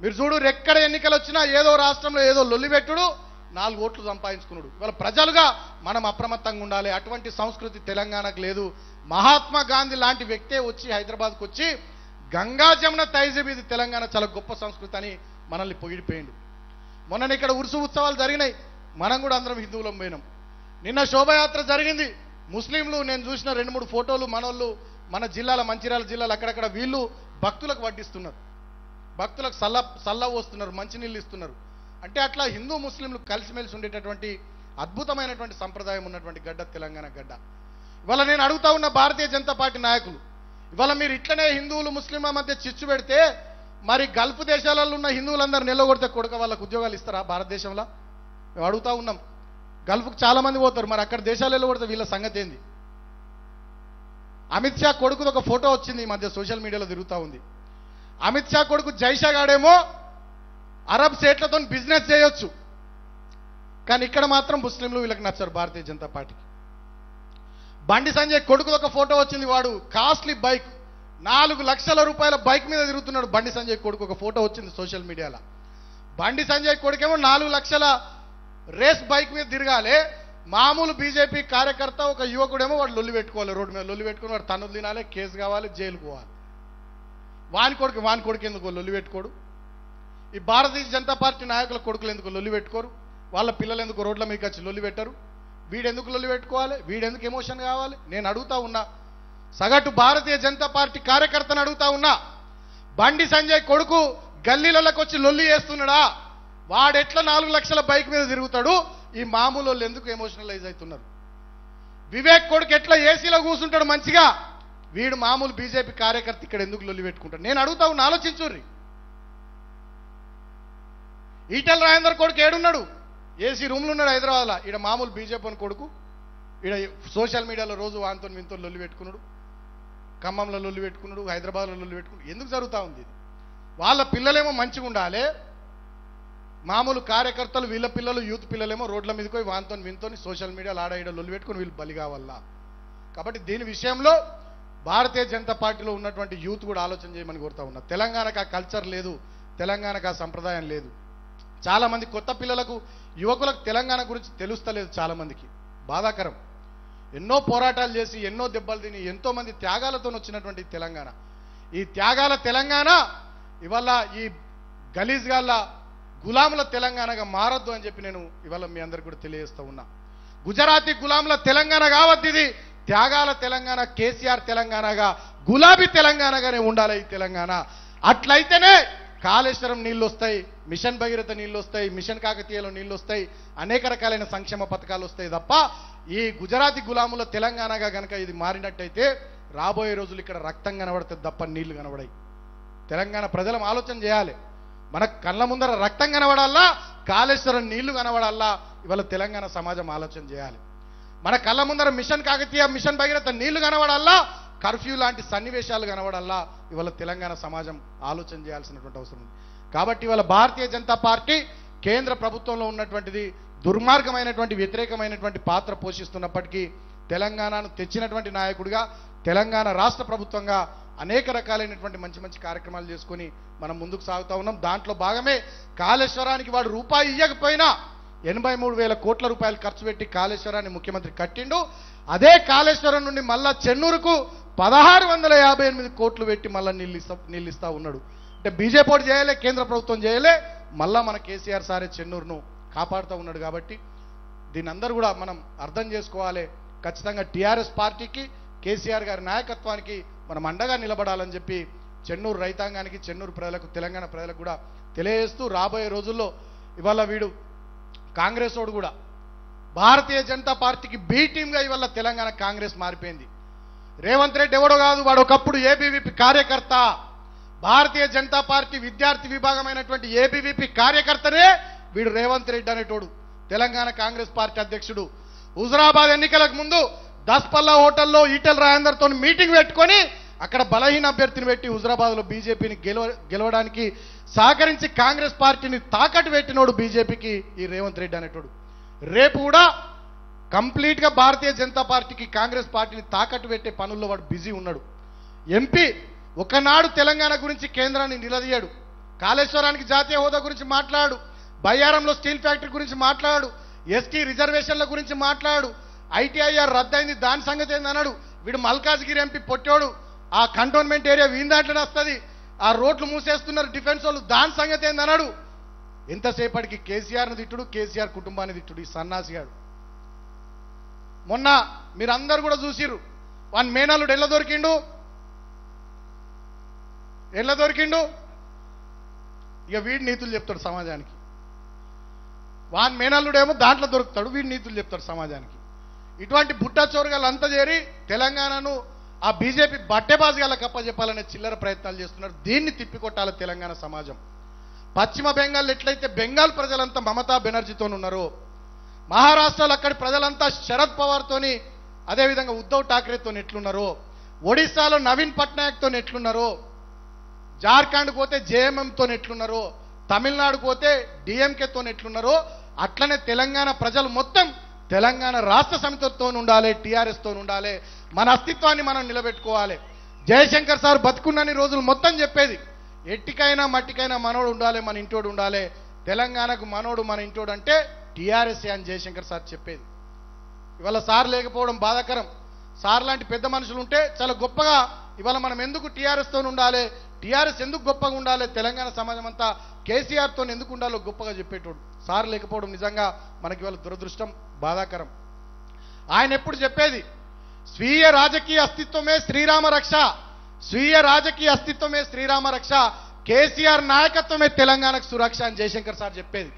మీరు చూడు ఎక్కడ ఎన్నికలు వచ్చినా ఏదో రాష్ట్రంలో ఏదో లొల్లిపెట్టుడు 4 ఓట్లు సంపాదించుకున్నాడు. ఇవాళ ప్రజలుగా మనం అప్రమత్తంగా ఉండాలి. అటువంటి సంస్కృతి తెలంగాణకు లేదు. మహాత్మా గాంధీ లాంటి వ్యక్తే వచ్చి హైదరాబాద్కు వచ్చి గంగా జమున తైజబ్ ఇది తెలంగాణ చాలా గొప్ప సంస్కృతి అని మనల్ని పొగిడిపోయిండు. మొన్న ఇక్కడ ఉరుసు ఉత్సవాలు జరిగినాయి, మనం కూడా అందరం హిందువులం పోయినాం. నిన్న శోభయాత్ర జరిగింది, ముస్లింలు నేను చూసిన 2-3 ఫోటోలు మనోళ్ళు మన జిల్లాల మంచిర్యాల జిల్లాలో అక్కడక్కడ వీళ్ళు భక్తులకు వడ్డిస్తున్నారు, భక్తులకు సల్ల పోస్తున్నారు, మంచినీళ్ళు ఇస్తున్నారు. అంటే అట్లా హిందూ ముస్లింలు కలిసిమెలిసి ఉండేటటువంటి అద్భుతమైనటువంటి సంప్రదాయం ఉన్నటువంటి గడ్డ తెలంగాణ గడ్డ. ఇవాళ నేను అడుగుతా ఉన్న భారతీయ జనతా పార్టీ నాయకులు, ఇవాళ మీరు ఇట్లనే హిందువులు ముస్లింల మధ్య చిచ్చు పెడితే మరి గల్ఫ్ దేశాలలో ఉన్న హిందువులందరూ నిలగొడితే కొడుక వాళ్ళకు ఉద్యోగాలు ఇస్తారా భారతదేశంలో? మేము అడుగుతా ఉన్నాం. గల్ఫ్కు చాలా మంది పోతారు, మరి అక్కడ దేశాలు వెళ్ళగొడితే వీళ్ళ సంగతి ఏంది? అమిత్ షా కొడుకుది ఒక ఫోటో వచ్చింది ఈ మధ్య సోషల్ మీడియాలో తిరుగుతూ ఉంది. అమిత్ షా కొడుకు జైషా గాడేమో అరబ్ స్టేట్లతో బిజినెస్ చేయొచ్చు, కానీ ఇక్కడ మాత్రం ముస్లింలు వీళ్ళకి నచ్చారు భారతీయ జనతా పార్టీకి. బండి సంజయ్ కొడుకు ఒక ఫోటో వచ్చింది, వాడు కాస్ట్లీ బైక్ 4 లక్షల రూపాయల బైక్ మీద తిరుగుతున్నాడు. బండి సంజయ్ కొడుకు ఒక ఫోటో వచ్చింది సోషల్ మీడియాలో. బండి సంజయ్ కొడుకేమో 4 లక్షల రేస్ బైక్ మీద తిరగాలి, మామూలు బీజేపీ కార్యకర్త ఒక యువకుడేమో వాడు లొల్లి పెట్టుకోవాలి, రోడ్డు మీద లొల్లి పెట్టుకుని వాడు తన్నులు తినాలి, కేసు కావాలి, జైలుకు పోవాలి. వాని కొడుకు ఎందుకు లొల్లి పెట్టుకోడు? ఈ భారతీయ జనతా పార్టీ నాయకుల కొడుకులు ఎందుకు లొల్లి పెట్టుకోరు? వాళ్ళ పిల్లలు ఎందుకు రోడ్ల మీదకి వచ్చి లొల్లి పెట్టరు? వీడెందుకు లొల్లి పెట్టుకోవాలి? వీడెందుకు ఎమోషన్ కావాలి? నేను అడుగుతా ఉన్నా, సగటు భారతీయ జనతా పార్టీ కార్యకర్తను అడుగుతా ఉన్నా, బండి సంజయ్ కొడుకు గల్లీలకు వచ్చి లొల్లి చేస్తున్నాడా? వాడెట్లా 4 లక్షల బైక్ మీద తిరుగుతాడు? ఈ మామూలు వాళ్ళు ఎందుకు ఎమోషనలైజ్ అవుతున్నారు? వివేక్ కొడుకు ఎట్లా ఏసీలో కూర్చుంటాడు మంచిగా, వీడు మామూలు బీజేపీ కార్యకర్త ఇక్కడ ఎందుకు లొల్లి పెట్టుకుంటాడు? నేను అడుగుతా ఉన్నా, ఆలోచించుర్రి. ఈటల రాజేందర్ కొడుకు ఏడున్నాడు? ఏసీ రూమ్లో ఉన్నాడు హైదరాబాద్లో. ఈడ మామూలు బీజేపీ కొడుకు ఈడ సోషల్ మీడియాలో రోజు వాంతో వింతో లొల్లి పెట్టుకున్నాడు, ఖమ్మంలో లొల్లి పెట్టుకున్నాడు, హైదరాబాద్లో లొల్లి పెట్టుకున్నాడు. ఎందుకు జరుగుతూ ఉంది ఇది? వాళ్ళ పిల్లలేమో మంచిగా ఉండాలి, మామూలు కార్యకర్తలు వీళ్ళ పిల్లలు యూత్ పిల్లలేమో రోడ్ల మీదకి పోయి వాంతో వింతో సోషల్ మీడియాలో ఆడ ఈడ లొల్లి పెట్టుకుని వీళ్ళు బలి కావాలా? కాబట్టి దీని విషయంలో భారతీయ జనతా పార్టీలో ఉన్నటువంటి యూత్ కూడా ఆలోచన చేయమని కోరుతా ఉన్నా. తెలంగాణకు ఆ కల్చర్ లేదు, తెలంగాణకు ఆ సంప్రదాయం లేదు. చాలామంది కొత్త పిల్లలకు యువకులకు తెలంగాణ గురించి తెలుస్తలేదు. చాలామందికి బాధాకరం. ఎన్నో పోరాటాలు చేసి ఎన్నో దెబ్బలు తిని ఎంతోమంది త్యాగాలతో వచ్చినటువంటి తెలంగాణ, ఈ త్యాగాల తెలంగాణ ఇవాళ ఈ గలీజ్గాళ్ళ గులాముల తెలంగాణగా మారద్దు అని చెప్పి నేను ఇవాళ మీ అందరికి కూడా తెలియజేస్తూ ఉన్నా. గుజరాతీ గులాముల తెలంగాణ కావద్దు, ఇది త్యాగాల తెలంగాణ, కేసీఆర్ తెలంగాణగా, గులాబీ తెలంగాణగానే ఉండాలి ఈ తెలంగాణ. అట్లయితేనే కాళేశ్వరం నీళ్ళు వస్తాయి, మిషన్ భగీరథ నీళ్ళు వస్తాయి, మిషన్ కాకతీయలో నీళ్ళు వస్తాయి, అనేక రకాలైన సంక్షేమ పథకాలు వస్తాయి తప్ప ఈ గుజరాతీ గులాముల తెలంగాణగా కనుక ఇది మారినట్టయితే రాబోయే రోజులు ఇక్కడ రక్తం కనబడుతుంది తప్ప నీళ్లు కనబడాయి. తెలంగాణ ప్రజలం ఆలోచన చేయాలి. మన కళ్ళ ముందర రక్తం కనబడాలా, కాళేశ్వరం నీళ్లు కనబడాలా? ఇవాళ తెలంగాణ సమాజం ఆలోచన చేయాలి. మన కళ్ళ ముందర మిషన్ కాకతీయ, మిషన్ భగీరథ నీళ్లు కనబడాలా, కర్ఫ్యూ లాంటి సన్నివేశాలు కనబడాలా? ఇవాళ తెలంగాణ సమాజం ఆలోచన చేయాల్సినటువంటి అవసరం ఉంది. కాబట్టి ఇవాళ భారతీయ జనతా పార్టీ కేంద్ర ప్రభుత్వంలో ఉన్నటువంటిది దుర్మార్గమైనటువంటి వ్యతిరేకమైనటువంటి పాత్ర పోషిస్తున్నప్పటికీ తెలంగాణను తెచ్చినటువంటి నాయకుడిగా, తెలంగాణ రాష్ట్ర ప్రభుత్వంగా అనేక రకాలైనటువంటి మంచి మంచి కార్యక్రమాలు చేసుకొని మనం ముందుకు సాగుతూ ఉన్నాం. దాంట్లో భాగమే కాళేశ్వరానికి వాడు రూపాయి ఇవ్వకపోయినా 83,000 కోట్ల రూపాయలు ఖర్చు పెట్టి కాళేశ్వరాన్ని ముఖ్యమంత్రి కట్టిండు. అదే కాళేశ్వరం నుండి మళ్ళా చెన్నూరుకు 1658 కోట్లు పెట్టి మళ్ళీ నీళ్ళు ఇస్తా ఉన్నాడు. అంటే బీజేపీ చేయలే, కేంద్ర ప్రభుత్వం చేయలే, మళ్ళా మన కేసీఆర్ సారే చెన్నూరును కాపాడుతూ ఉన్నాడు. కాబట్టి దీన్ని అందరూ కూడా మనం అర్థం చేసుకోవాలి. ఖచ్చితంగా టీఆర్ఎస్ పార్టీకి, కేసీఆర్ గారి నాయకత్వానికి మనం అండగా నిలబడాలని చెప్పి చెన్నూరు రైతాంగానికి, చెన్నూరు ప్రజలకు, తెలంగాణ ప్రజలకు కూడా తెలియజేస్తూ రాబోయే రోజుల్లో ఇవాళ వీడు కాంగ్రెస్ వాడు కూడా భారతీయ జనతా పార్టీకి బి టీమ్గా ఇవాళ తెలంగాణ కాంగ్రెస్ మారిపోయింది. రేవంత్ రెడ్డి ఎవడో కాదు, వాడు ఒకప్పుడు ఏబీవీపీ కార్యకర్త. భారతీయ జనతా పార్టీ విద్యార్థి విభాగమైనటువంటి ఏబీవీపీ కార్యకర్తనే వీడు రేవంత్ రెడ్డి అనేటోడు, తెలంగాణ కాంగ్రెస్ పార్టీ అధ్యక్షుడు. హుజురాబాద్ ఎన్నికలకు ముందు దస్పల్లా హోటల్లో ఈటల రాజేందర్తో మీటింగ్ పెట్టుకొని అక్కడ బలహీన అభ్యర్థిని పెట్టి హుజురాబాద్లో బీజేపీని గెలవడానికి సహకరించి కాంగ్రెస్ పార్టీని తాకట్టు పెట్టినోడు బీజేపీకి ఈ రేవంత్ రెడ్డి అనేటోడు. రేపు కూడా కంప్లీట్గా భారతీయ జనతా పార్టీకి, కాంగ్రెస్ పార్టీని తాకట్టు పెట్టే పనుల్లో వాడు బిజీ ఉన్నాడు. ఎంపీ ఒకనాడు తెలంగాణ గురించి కేంద్రాన్ని నిలదీయాడు, కాళేశ్వరానికి జాతీయ హోదా గురించి మాట్లాడు, బయ్యారంలో స్టీల్ ఫ్యాక్టరీ గురించి మాట్లాడు, ఎస్టీ రిజర్వేషన్ల గురించి మాట్లాడు, ఐటీఐఆర్ రద్దయింది దాని సంగతి ఏందన్నాడు. వీడు మల్కాజ్గిరి ఎంపీ పొట్టోడు, ఆ కంటోన్మెంట్ ఏరియా వీని దాంట్లోనే వస్తుంది, ఆ రోడ్లు మూసేస్తున్నారు డిఫెన్స్ వాళ్ళు, దాని సంగతి ఏందన్నాడు. ఎంతసేపటికి కేసీఆర్ని తిట్టుడు, కేసీఆర్ కుటుంబాన్ని తిట్టుడు ఈ సన్నాసిగాడు. మొన్న మీరందరూ కూడా చూసిర్రు, వాని మేనల్లుడు ఎల్ల దొరికిండు. ఇక వీడి నీతులు చెప్తాడు సమాజానికి. వాని మేనల్లుడేమో దాంట్లో దొరుకుతాడు, వీడి నీతులు చెప్తాడు సమాజానికి. ఇటువంటి బుట్టా చోరుగాళ్ళు అంతా చేరి తెలంగాణను ఆ బీజేపీ బట్టెబాజుగాళ్ళకి అప్పచెప్పాలనే చిల్లర ప్రయత్నాలు చేస్తున్నారు. దీన్ని తిప్పికొట్టాలి తెలంగాణ సమాజం. పశ్చిమ బెంగాల్ ఎట్లయితే బెంగాల్ ప్రజలంతా మమతా బెనర్జీతో ఉన్నారో, మహారాష్ట్రలో అక్కడి ప్రజలంతా శరద్ పవార్తోని, అదేవిధంగా ఉద్ధవ్ ఠాక్రేతో ఎట్లున్నారో, ఒడిశాలో నవీన్ పట్నాయక్తో ఎట్లున్నారో, జార్ఖండ్ పోతే జేఎంఎంతో ఎట్లున్నారో, తమిళనాడు పోతే డిఎంకేతో ఎట్లున్నారో, అట్లనే తెలంగాణ ప్రజలు మొత్తం తెలంగాణ రాష్ట్ర సమితితో ఉండాలి, టీఆర్ఎస్తో ఉండాలి. మన అస్తిత్వాన్ని మనం నిలబెట్టుకోవాలి. జయశంకర్ సార్ బతుకున్నన్ని రోజులు మొత్తం చెప్పేది, ఎట్టికైనా మట్టికైనా మనోడు ఉండాలి, మన ఇంటోడు ఉండాలి. తెలంగాణకు మనోడు మన ఇంటోడు అంటే టీఆర్ఎస్ అని జయశంకర్ సార్ చెప్పేది. ఇవాళ సార్ లేకపోవడం బాధాకరం. సార్ లాంటి పెద్ద మనుషులు ఉంటే చాలా గొప్పగా ఇవాళ మనం ఎందుకు టీఆర్ఎస్తో ఉండాలి, టీఆర్ఎస్ ఎందుకు గొప్పగా ఉండాలి, తెలంగాణ సమాజం అంతా కేసీఆర్తో ఎందుకు ఉండాలో గొప్పగా చెప్పేటోడు. సార్ లేకపోవడం నిజంగా మనకి ఇవాళ దురదృష్టం, బాధాకరం. ఆయన ఎప్పుడు చెప్పేది, స్వీయ రాజకీయ అస్తిత్వమే శ్రీరామ రక్ష, స్వీయ రాజకీయ అస్తిత్వమే శ్రీరామ రక్ష, కేసీఆర్ నాయకత్వమే తెలంగాణకు సురక్ష అని జయశంకర్ సార్ చెప్పేది.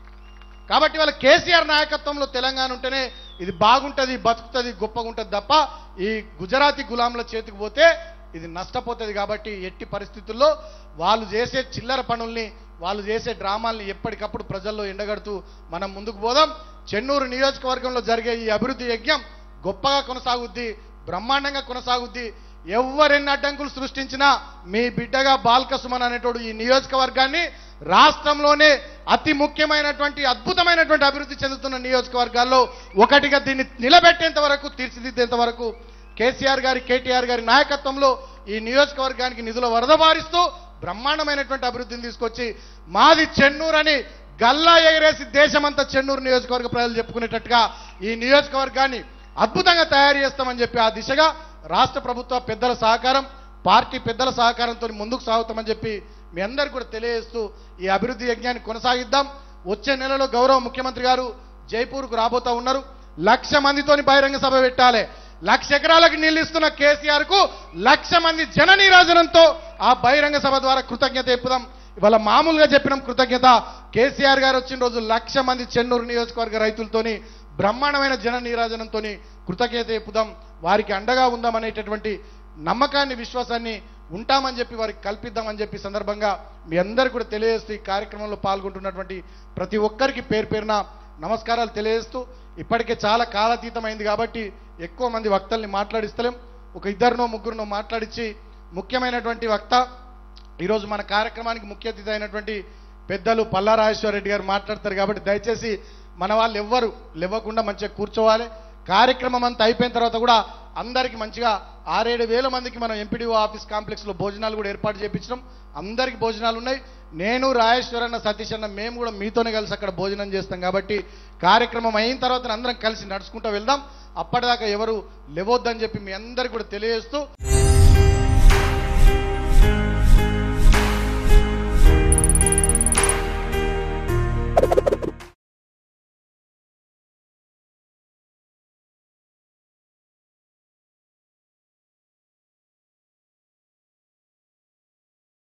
కాబట్టి వాళ్ళ కేసీఆర్ నాయకత్వంలో తెలంగాణ ఉంటేనే ఇది బాగుంటుంది, బతుకుతుంది, గొప్పగా ఉంటుంది తప్ప ఈ గుజరాతీ గులాంల చేతికి పోతే ఇది నష్టపోతుంది. కాబట్టి ఎట్టి పరిస్థితుల్లో వాళ్ళు చేసే చిల్లర పనుల్ని, వాళ్ళు చేసే డ్రామాల్ని ఎప్పటికప్పుడు ప్రజల్లో ఎండగడుతూ మనం ముందుకు పోదాం. చెన్నూరు నియోజకవర్గంలో జరిగే ఈ అభివృద్ధి యజ్ఞం గొప్పగా కొనసాగుద్ది, బ్రహ్మాండంగా కొనసాగుద్ది. ఎవరెన్ని అడ్డంకులు సృష్టించినా మీ బిడ్డగా బాల్క సుమన్ అనేటోడు ఈ నియోజకవర్గాన్ని రాష్ట్రంలోనే అతి ముఖ్యమైనటువంటి అద్భుతమైనటువంటి అభివృద్ధి చెందుతున్న నియోజకవర్గాల్లో ఒకటిగా దీన్ని నిలబెట్టేంత వరకు, తీర్చిదిద్దేంత వరకు కేసీఆర్ గారి, కేటీఆర్ గారి నాయకత్వంలో ఈ నియోజకవర్గానికి నిధుల వరద బారిస్తూ బ్రహ్మాండమైనటువంటి అభివృద్ధిని తీసుకొచ్చి మాది చెన్నూరు అని గల్లా ఎగరేసి దేశమంతా చెన్నూరు నియోజకవర్గ ప్రజలు చెప్పుకునేటట్టుగా ఈ నియోజకవర్గాన్ని అద్భుతంగా తయారు చేస్తామని చెప్పి ఆ దిశగా రాష్ట్ర ప్రభుత్వ పెద్దల సహకారం, పార్టీ పెద్దల సహకారంతో ముందుకు సాగుతామని చెప్పి మీ అందరికీ కూడా తెలియజేస్తూ ఈ అభివృద్ధి యజ్ఞాన్ని కొనసాగిద్దాం. వచ్చే నెలలో గౌరవ ముఖ్యమంత్రి గారు జైపూర్కు రాబోతా ఉన్నారు. 1,00,000 మందితోని బహిరంగ సభ పెట్టాలి. 1,00,000 ఎకరాలకు నీళ్లు ఇస్తున్న కేసీఆర్ కు 1,00,000 మంది జన నీరాజనంతో ఆ బహిరంగ సభ ద్వారా కృతజ్ఞత చెప్పుదాం. ఇవాళ మామూలుగా చెప్పినాం కృతజ్ఞత. కేసీఆర్ గారు వచ్చిన రోజు 1,00,000 మంది చెన్నూరు నియోజకవర్గ రైతులతోని బ్రహ్మాండమైన జన నీరాజనంతోని కృతజ్ఞత చెప్పుదాం. వారికి అండగా ఉందామనేటటువంటి నమ్మకాన్ని, విశ్వాసాన్ని ఉంటామని చెప్పి వారికి కల్పిద్దామని చెప్పి సందర్భంగా మీ అందరికీ కూడా తెలియజేస్తూ ఈ కార్యక్రమంలో పాల్గొంటున్నటువంటి ప్రతి ఒక్కరికి పేరు పేరున నమస్కారాలు తెలియజేస్తూ, ఇప్పటికే చాలా కాలాతీతమైంది కాబట్టి ఎక్కువ మంది వక్తల్ని మాట్లాడిస్తలేం. ఒక 2-3 మాట్లాడించి ముఖ్యమైనటువంటి వక్త ఈరోజు మన కార్యక్రమానికి ముఖ్య అతిథి అయినటువంటి పెద్దలు పల్లా రాజేశ్వర రెడ్డి గారు మాట్లాడతారు. కాబట్టి దయచేసి మన వాళ్ళు ఎవ్వరు లేవకుండా మంచిగా కూర్చోవాలి. కార్యక్రమం అంతా అయిపోయిన తర్వాత కూడా అందరికీ మంచిగా 6-7 వేల మందికి మనం ఎంపీడీఓ ఆఫీస్ కాంప్లెక్స్లో భోజనాలు కూడా ఏర్పాటు చేయించడం. అందరికీ భోజనాలు ఉన్నాయి. నేను, రాజేశ్వర్ అన్న, సతీష్ అన్న మేము కూడా మీతోనే కలిసి అక్కడ భోజనం చేస్తాం. కాబట్టి కార్యక్రమం అయిన తర్వాత అందరం కలిసి నడుచుకుంటూ వెళ్దాం. అప్పటిదాకా ఎవరు లేవొద్దని చెప్పి మీ అందరికీ కూడా తెలియజేస్తూ